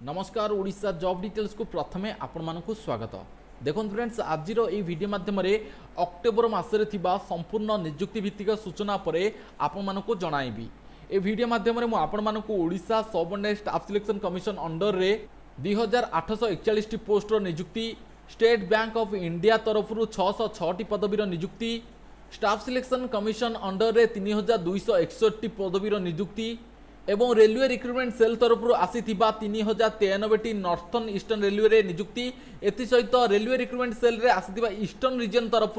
नमस्कार Odisha job details को प्रथमे आपण मानकु स्वागत। देखो फ्रेंड्स आज ये वीडियो माध्यम अक्टोबर मासरे थिबा संपूर्ण नियुक्ति भित्तिक सूचना परे आपण मानकु जणाइबी। ए वीडियो माध्यम मु आपण मानकु Odisha subordinate staff selection commission under रे 2841 पोस्ट नियुक्ति, स्टेट बैंक ऑफ इंडिया तरफ 606 पदवीर नियुक्ति, स्टाफ सिलेक्शन कमिशन अंडर रे 3261 पदवीर नियुक्ति एवं रेलवे रिक्रुटमेंट सेल तरफ आसीथिबा 3093 नॉर्थर्न ईस्टर्न रेलवे रे नियुक्ति। एथि सहित रेलवे रिक्रुटमेंट सेल रे आसीथिबा ईस्टर्न रीजन तरफ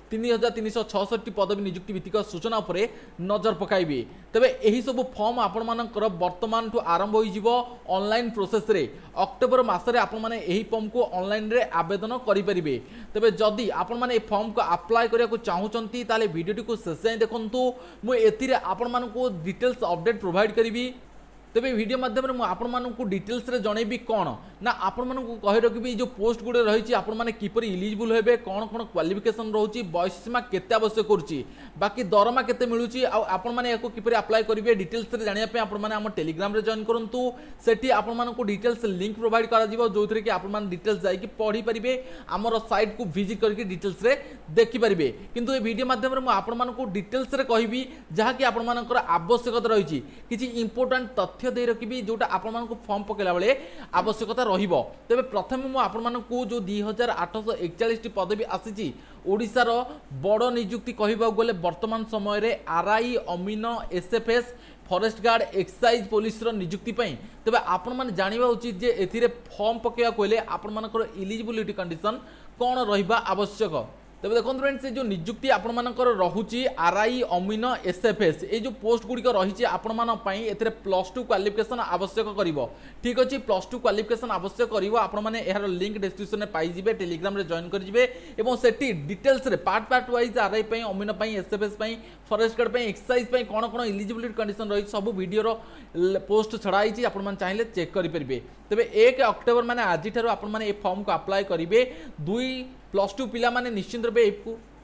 3366 पदवी नियुक्ति भित्तिक सूचना उपरे नजर पकाइबे। तबे एही सब फॉर्म आपण मानकर वर्तमान ठू आरंभ होई जिवो ऑनलाइन प्रोसेस रे। अक्टोबर मासरे आपण माने एही फॉर्म को ऑनलाइन रे आवेदन करि परिबे। तबे जदी आपण माने ए फॉर्म को अप्लाई करिया को चाहुचंती ताले वीडियो को शेष जाय देखंतु। मु एथिरे आपण मानको डिटेल्स अपडेट प्रोवाइड करिबी। तेबे वीडियो माध्यम में आपण मानकु डिटेल्स रे जणैबी कोन ना आपण मानकु कहि रखबी जो पोस्ट गुडे रहिछि आपण माने किपरि एलिजिबल हेबे, कोन कोन क्वालिफिकेशन रहउछि, बयस सीमा केते आवश्यक करूछि, बाकी दरमा केते मिलुछि आ आपण माने एको किपरि अप्लाई करिवे डिटेल्स रे जानिया पे आपण माने हम टेलीग्राम रे जॉइन करंतु। सेठी आपण मानकु डिटेल्स लिंक प्रोवाइड करा जिवो जोथरे कि आपण माने डिटेल्स जाई कि पढी परिबे, हमर साइट को विजिट करके डिटेल्स रे देखि परिबे। किंतु ए वीडियो माध्यम में आपण मानकु डिटेल्स रे कहिबी जहा कि आपण मानकर आवश्यकता रहिछि, किछि इंपोर्टेंट तथ्य दे रखिबी जोटा आपण मानकु फॉर्म पकेला बेले आवश्यकता रहिबो। तबे प्रथमे मु आपण मानकु जो 2841 पदवी आसीची ओडिसा रो बड़ नियुक्ति कहिबा गले वर्तमान समय रे आरआई, अमीन, SFS, forest guard, excise police रो नियुक्ति पई। तबे आपण माने जानिबा उचित जे एथिरे फॉर्म पकेया कोले आपण मानकर एलिजिबिलिटी कंडीशन कोन रहिबा आवश्यक। तबे देखो फ्रेंड्स जो नियुक्ति आपण मानकर रहुची आरआई, अमीन, एसएफएस ए जो पोस्ट गुडी रही आपण मान पई एथिरे +2 क्वालिफिकेशन आवश्यक करिवो। ठीक अछि, +2 क्वालिफिकेशन आवश्यक करिवो। आपण माने एहार लिंक डिस्क्रिप्शन में पाई जिवे, टेलीग्राम रे जॉइन कर जिवे एवं सेठी डिटेल्स रे पार्ट वाइज आरआई पई, अमीन पई, एसएफएस पई, फॉरेस्ट गार्ड पई, एक्साइज पई कोन कोन एलिजिबिलिटी कंडीशन रही सब वीडियो रो पोस्ट छड़ाई छी, आपण मान चाहिले चेक करि परिबे। तबे 1 अक्टोबर माने आजि थारो आपण माने ए फॉर्म को अप्लाई करिवे। 2+2 पिला माने निश्चित रूपे